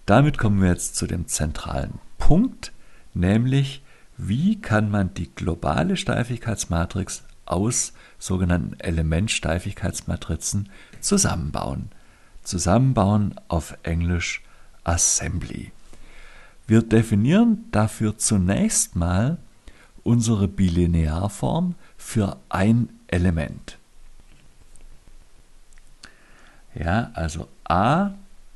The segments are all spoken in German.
Damit kommen wir jetzt zu dem zentralen Punkt, nämlich wie kann man die globale Steifigkeitsmatrix aus sogenannten Elementsteifigkeitsmatrizen zusammenbauen. Zusammenbauen auf Englisch Assembly. Wir definieren dafür zunächst mal unsere Bilinearform für ein Element. Ja, also a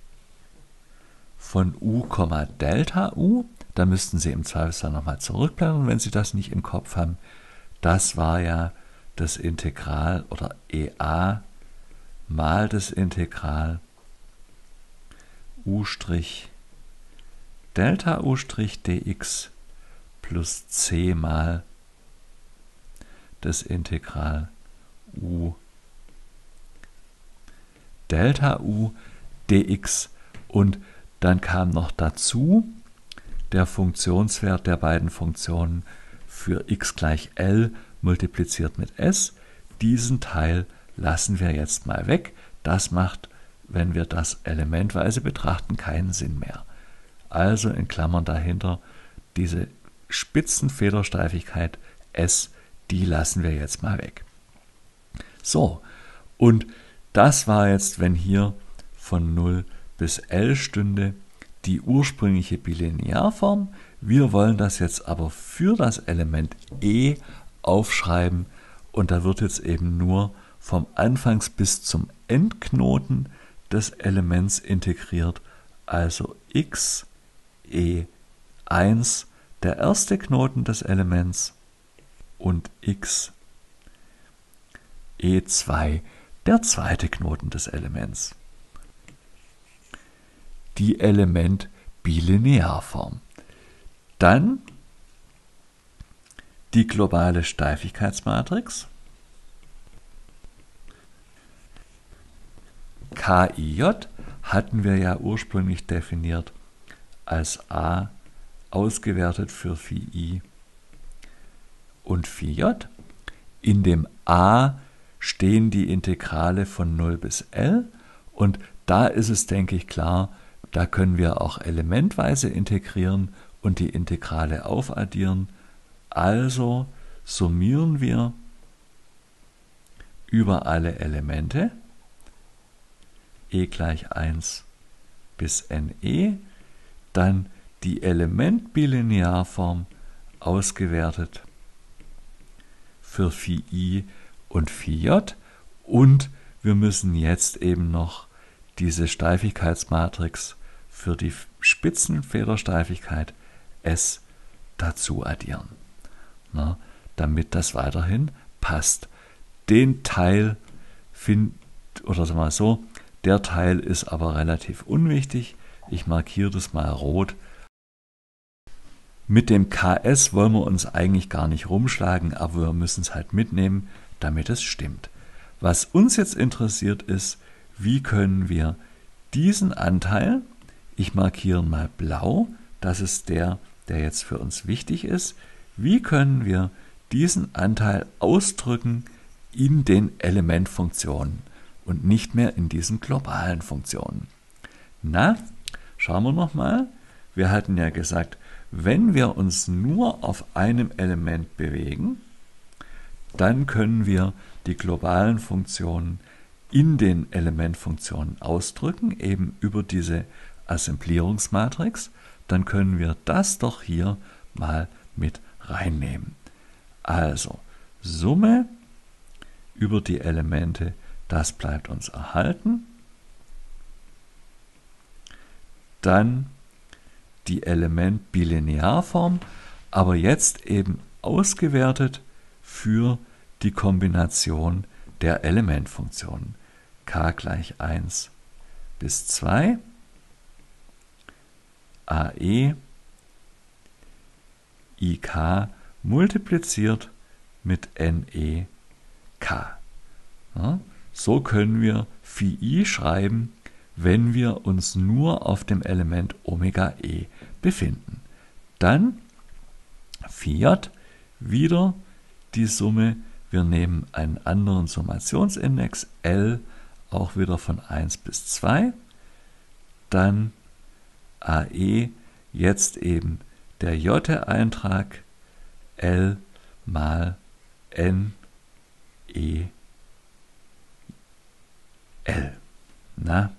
von u, Delta u, da müssten Sie im Zweifelsfall nochmal zurückblättern, wenn Sie das nicht im Kopf haben. Das war ja das Integral oder EA mal das Integral u' Delta u' dx plus c mal das Integral u Delta u dx, und dann kam noch dazu der Funktionswert der beiden Funktionen für x gleich L multipliziert mit s. Diesen Teil lassen wir jetzt mal weg. Das macht, wenn wir das elementweise betrachten, keinen Sinn mehr. Also in Klammern dahinter diese Spitzenfedersteifigkeit S, die lassen wir jetzt mal weg. So, und das war jetzt, wenn hier von 0 bis L stünde, die ursprüngliche Bilinearform. Wir wollen das jetzt aber für das Element E aufschreiben, und da wird jetzt eben nur vom Anfangs- bis zum Endknoten des Elements integriert, also x, E1, der erste Knoten des Elements, und x, E2, der zweite Knoten des Elements. Die Elementbilinearform. Dann die globale Steifigkeitsmatrix KIJ hatten wir ja ursprünglich definiert als A ausgewertet für Phi I und Phi J. In dem A stehen die Integrale von 0 bis L, und da ist es, denke ich, klar, da können wir auch elementweise integrieren und die Integrale aufaddieren. Also summieren wir über alle Elemente e gleich 1 bis NE, dann die Elementbilinearform ausgewertet für Phi I und Phi J, und wir müssen jetzt eben noch diese Steifigkeitsmatrix für die Spitzenfedersteifigkeit S dazu addieren, damit das weiterhin passt. Den Teil der Teil ist aber relativ unwichtig. Ich markiere das mal rot. Mit dem KS wollen wir uns eigentlich gar nicht rumschlagen, aber wir müssen es halt mitnehmen, damit es stimmt. Was uns jetzt interessiert ist, wie können wir diesen Anteil, ich markiere mal blau, das ist der jetzt für uns wichtig ist, wie können wir diesen Anteil ausdrücken in den Elementfunktionen und nicht mehr in diesen globalen Funktionen. Na, schauen wir nochmal. Wir hatten ja gesagt, wenn wir uns nur auf einem Element bewegen, dann können wir die globalen Funktionen in den Elementfunktionen ausdrücken, eben über diese Assemblierungsmatrix. Dann können wir das doch hier mal mit reinnehmen. Also Summe über die Elemente, das bleibt uns erhalten. Dann die Elementbilinearform, aber jetzt eben ausgewertet für die Kombination der Elementfunktionen. K gleich 1 bis 2, AE, IK multipliziert mit NE, K. Ja, so können wir Phi I schreiben, wenn wir uns nur auf dem Element Omega E befinden. Dann Phi J, wieder die Summe. Wir nehmen einen anderen Summationsindex, L, auch wieder von 1 bis 2. Dann AE jetzt eben der J-Eintrag L mal N E L. Na,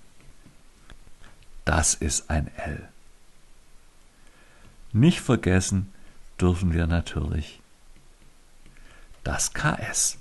das ist ein L. Nicht vergessen dürfen wir natürlich das KS.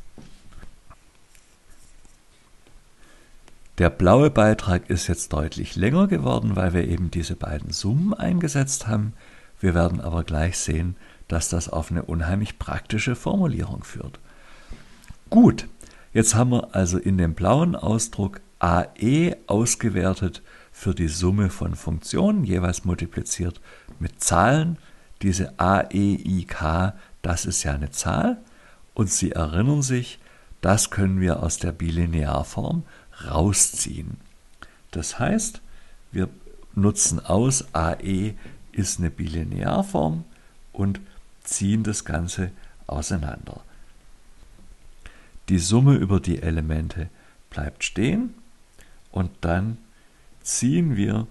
Der blaue Beitrag ist jetzt deutlich länger geworden, weil wir eben diese beiden Summen eingesetzt haben. Wir werden aber gleich sehen, dass das auf eine unheimlich praktische Formulierung führt. Gut, jetzt haben wir also in dem blauen Ausdruck AE ausgewertet für die Summe von Funktionen, jeweils multipliziert mit Zahlen. Diese AEIK, das ist ja eine Zahl. Und Sie erinnern sich, das können wir aus der Bilinearform rausziehen. Das heißt, wir nutzen aus, AE ist eine Bilinearform und ziehen das Ganze auseinander. Die Summe über die Elemente bleibt stehen und dann ziehen wir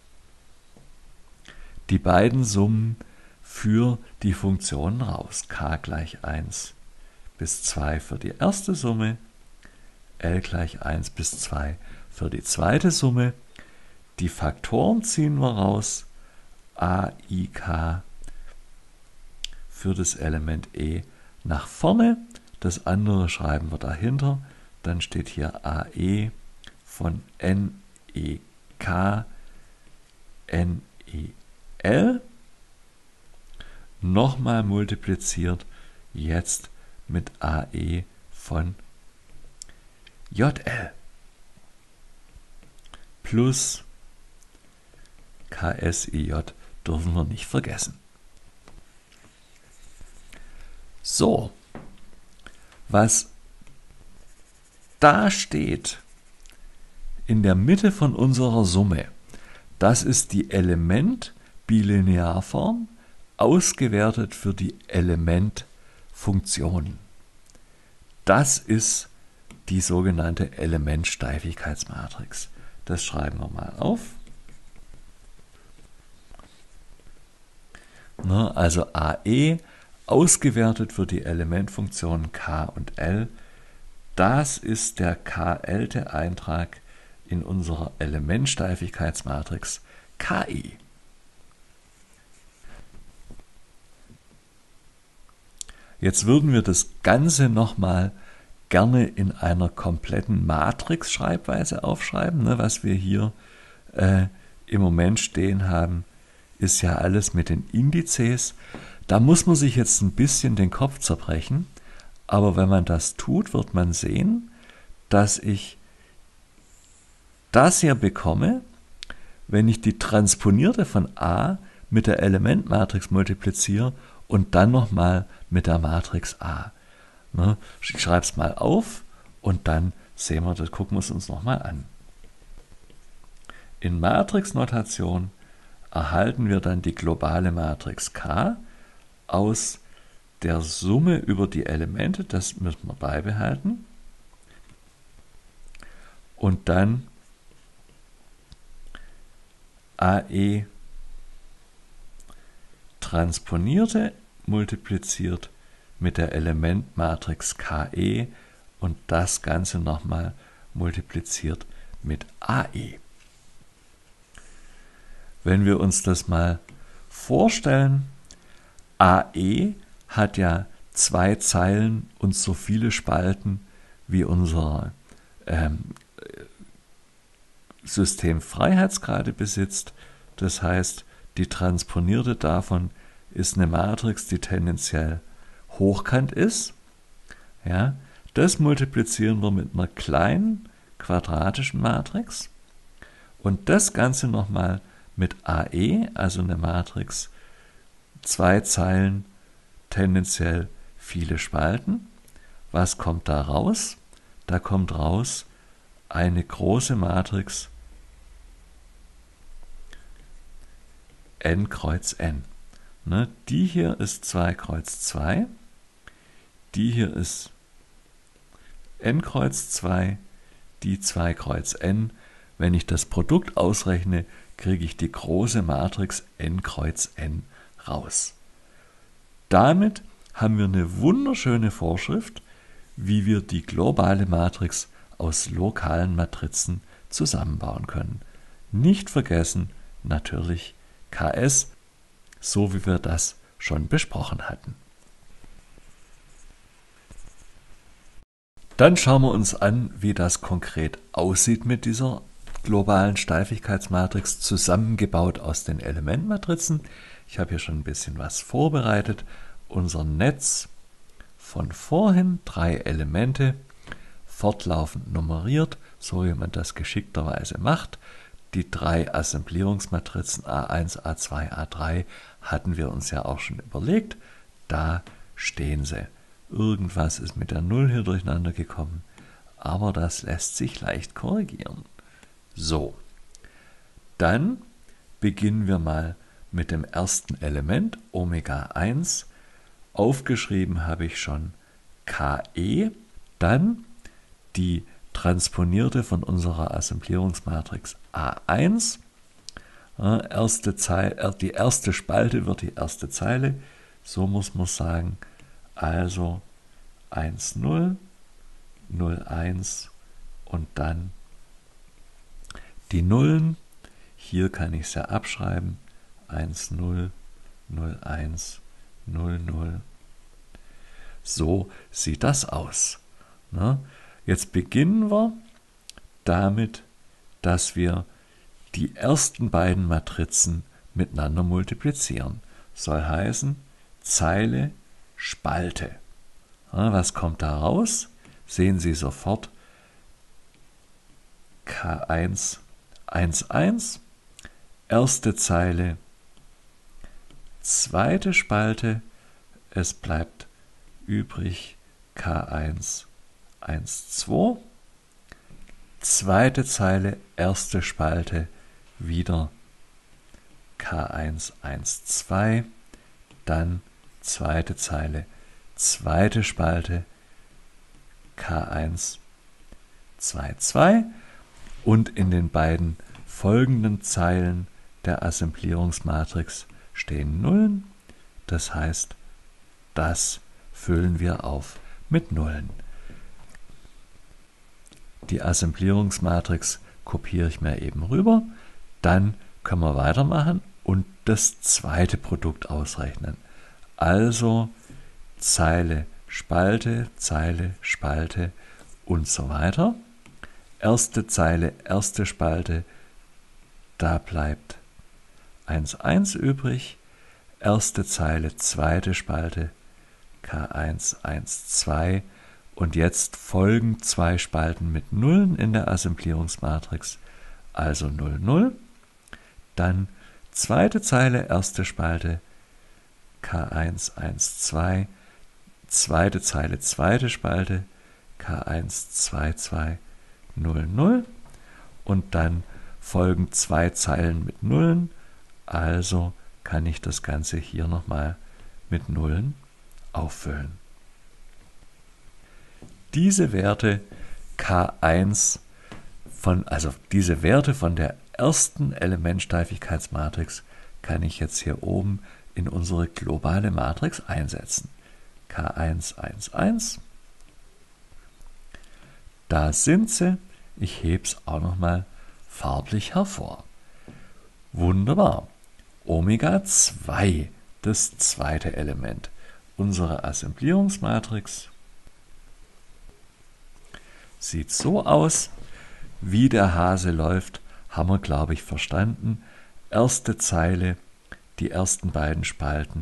die beiden Summen für die Funktionen raus. K gleich 1 bis 2 für die erste Summe, L gleich 1 bis 2 für die zweite Summe. Die Faktoren ziehen wir raus, A, I, K für das Element E nach vorne, das andere schreiben wir dahinter, dann steht hier AE von N, E, K, N, E, L, nochmal multipliziert jetzt mit AE von JL plus KSIJ dürfen wir nicht vergessen. So, was da steht in der Mitte von unserer Summe, das ist die Element-Bilinearform ausgewertet für die Elementfunktion. Das ist die sogenannte Elementsteifigkeitsmatrix. Das schreiben wir mal auf. Also AE ausgewertet für die Elementfunktionen K und L. Das ist der KL-te Eintrag in unserer Elementsteifigkeitsmatrix KI. Jetzt würden wir das Ganze nochmal gerne in einer kompletten Matrix-Schreibweise aufschreiben. Was wir hier im Moment stehen haben, ist ja alles mit den Indizes. Da muss man sich jetzt ein bisschen den Kopf zerbrechen, aber wenn man das tut, wird man sehen, dass ich das hier bekomme, wenn ich die Transponierte von A mit der Elementmatrix multipliziere und dann nochmal mit der Matrix A. Ich schreibe es mal auf und dann sehen wir, das gucken wir es uns nochmal an. In Matrixnotation erhalten wir dann die globale Matrix K aus der Summe über die Elemente, das müssen wir beibehalten. Und dann AE Transponierte multipliziert mit der Elementmatrix KE und das Ganze nochmal multipliziert mit AE. Wenn wir uns das mal vorstellen, AE hat ja 2 Zeilen und so viele Spalten wie unser System Freiheitsgrade besitzt. Das heißt, die Transponierte davon ist eine Matrix, die tendenziell hochkant ist. Ja, das multiplizieren wir mit einer kleinen quadratischen Matrix und das Ganze nochmal mit AE, also eine Matrix, 2 Zeilen, tendenziell viele Spalten. Was kommt da raus? Da kommt raus eine große Matrix n kreuz n. Die hier ist 2 kreuz 2, die hier ist n kreuz 2, die 2 kreuz n. Wenn ich das Produkt ausrechne, kriege ich die große Matrix n kreuz n raus. Damit haben wir eine wunderschöne Vorschrift, wie wir die globale Matrix aus lokalen Matrizen zusammenbauen können. Nicht vergessen, natürlich KS, so wie wir das schon besprochen hatten. Dann schauen wir uns an, wie das konkret aussieht mit dieser globalen Steifigkeitsmatrix, zusammengebaut aus den Elementmatrizen. Ich habe hier schon ein bisschen was vorbereitet. Unser Netz von vorhin, 3 Elemente, fortlaufend nummeriert, so wie man das geschickterweise macht. Die 3 Assemblierungsmatrizen A1, A2, A3 hatten wir uns ja auch schon überlegt. Da stehen sie. Irgendwas ist mit der 0 hier durcheinander gekommen, aber das lässt sich leicht korrigieren. So, dann beginnen wir mal mit dem ersten Element, Omega 1. Aufgeschrieben habe ich schon KE, dann die transponierte von unserer Assemblierungsmatrix A1. Die erste Spalte wird die erste Zeile, so muss man sagen. Also 1, 0, 0, 1 und dann die Nullen. Hier kann ich es ja abschreiben. 1, 0, 0, 1, 0, 0. So sieht das aus. Jetzt beginnen wir damit, dass wir die ersten beiden Matrizen miteinander multiplizieren. Soll heißen Zeile, Spalte. Was kommt da raus? Sehen Sie sofort. K1, 1, 1. Erste Zeile, zweite Spalte. Es bleibt übrig K1, 1, 2. Zweite Zeile, erste Spalte, wieder K1, 1, 2. Dann zweite Zeile, zweite Spalte, K1, 2, 2 und in den beiden folgenden Zeilen der Assemblierungsmatrix stehen Nullen. Das heißt, das füllen wir auf mit Nullen. Die Assemblierungsmatrix kopiere ich mir eben rüber. Dann können wir weitermachen und das zweite Produkt ausrechnen. Also Zeile, Spalte und so weiter. Erste Zeile, erste Spalte, da bleibt 1, 1 übrig. Erste Zeile, zweite Spalte, K1, 1, 2. Und jetzt folgen 2 Spalten mit Nullen in der Assemblierungsmatrix, also 0, 0. Dann zweite Zeile, erste Spalte, K1, 1, 2. Zweite Zeile, zweite Spalte, K1, 2, 2, 0, 0. Und dann folgen 2 Zeilen mit Nullen, also kann ich das Ganze hier nochmal mit Nullen auffüllen. Diese Werte K1 diese Werte von der ersten Elementsteifigkeitsmatrix kann ich jetzt hier oben in unsere globale Matrix einsetzen. K1, 1, 1. Da sind sie. Ich hebe es auch nochmal farblich hervor. Wunderbar. Omega 2, das zweite Element. Unsere Assemblierungsmatrix sieht so aus. Wie der Hase läuft, haben wir, glaube ich, verstanden. Erste Zeile, die ersten beiden Spalten.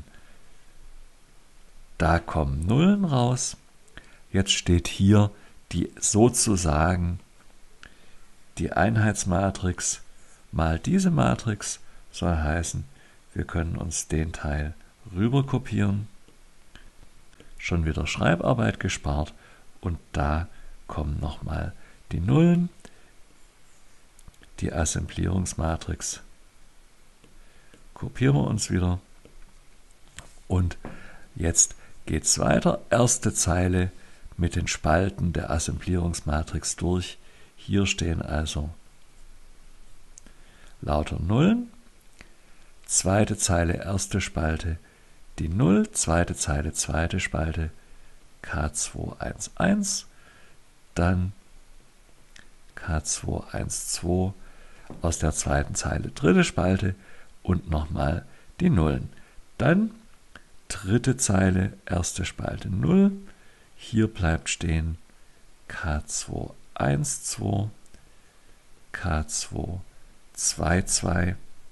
Da kommen Nullen raus. Jetzt steht hier sozusagen die Einheitsmatrix mal diese Matrix, soll heißen, wir können uns den Teil rüber kopieren. Schon wieder Schreibarbeit gespart und da kommen nochmal die Nullen. Die Assemblierungsmatrix kopieren wir uns wieder und jetzt geht es weiter. Erste Zeile mit den Spalten der Assemblierungsmatrix durch. Hier stehen also lauter Nullen. Zweite Zeile, erste Spalte, die 0, zweite Zeile, zweite Spalte, K211, dann K212 aus der zweiten Zeile, dritte Spalte und nochmal die Nullen. Dann dritte Zeile, erste Spalte 0, hier bleibt stehen K212, K222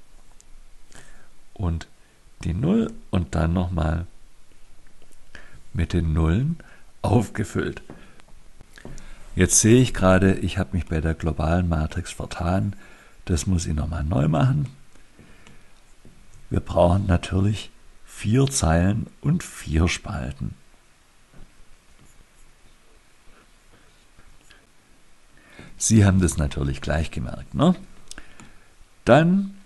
und die 0 und dann nochmal mit den Nullen aufgefüllt. Jetzt sehe ich gerade, ich habe mich bei der globalen Matrix vertan. Das muss ich nochmal neu machen. Wir brauchen natürlich 4 Zeilen und 4 Spalten. Sie haben das natürlich gleich gemerkt, ne? Dann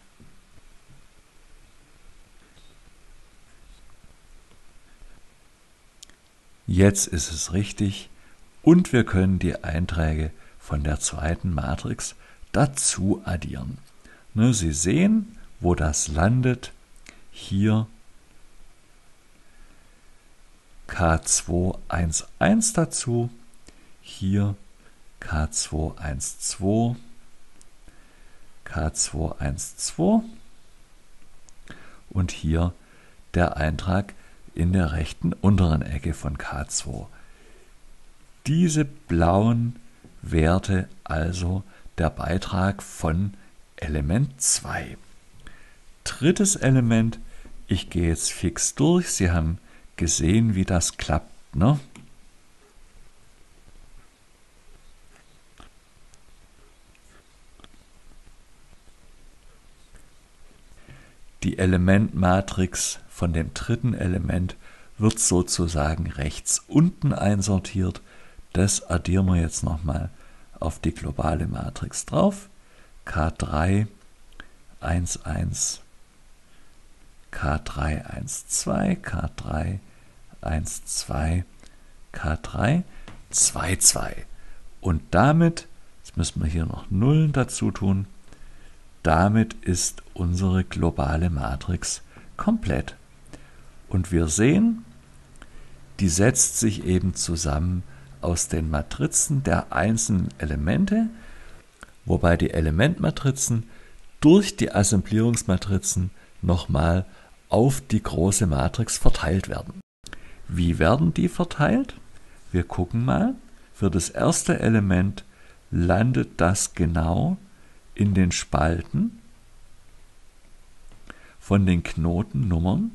jetzt ist es richtig und wir können die Einträge von der zweiten Matrix dazu addieren. Ne, Sie sehen, wo das landet. Hier K211 dazu, hier K212, K212 und hier der Eintrag in der rechten unteren Ecke von K2. Diese blauen Werte also der Beitrag von Element 2. Drittes Element, ich gehe jetzt fix durch. Sie haben gesehen, wie das klappt, ne? Die Elementmatrix von dem dritten Element wird sozusagen rechts unten einsortiert. Das addieren wir jetzt nochmal auf die globale Matrix drauf. K3, 1, 1, K3, 1, 2, K3, 1, 2, K3, 2, 2. Und damit, jetzt müssen wir hier noch Nullen dazu tun, damit ist unsere globale Matrix komplett. Und wir sehen, die setzt sich eben zusammen aus den Matrizen der einzelnen Elemente, wobei die Elementmatrizen durch die Assemblierungsmatrizen nochmal auf die große Matrix verteilt werden. Wie werden die verteilt? Wir gucken mal. Für das erste Element landet das genau in den Spalten von den Knotennummern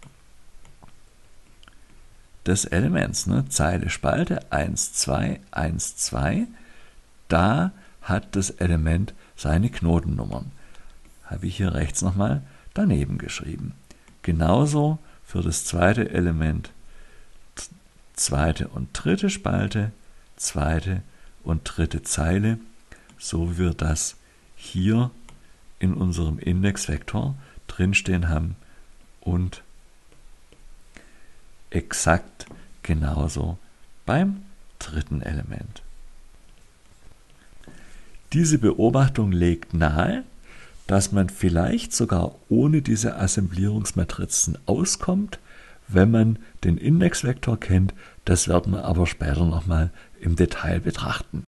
des Elements. Ne? Zeile, Spalte, 1, 2, 1, 2. Da hat das Element seine Knotennummern. Habe ich hier rechts nochmal daneben geschrieben. Genauso für das zweite Element, zweite und dritte Spalte, zweite und dritte Zeile, so wie wir das hier in unserem Indexvektor drinstehen haben und exakt genauso beim dritten Element. Diese Beobachtung legt nahe, dass man vielleicht sogar ohne diese Assemblierungsmatrizen auskommt, wenn man den Indexvektor kennt. Das werden wir aber später nochmal im Detail betrachten.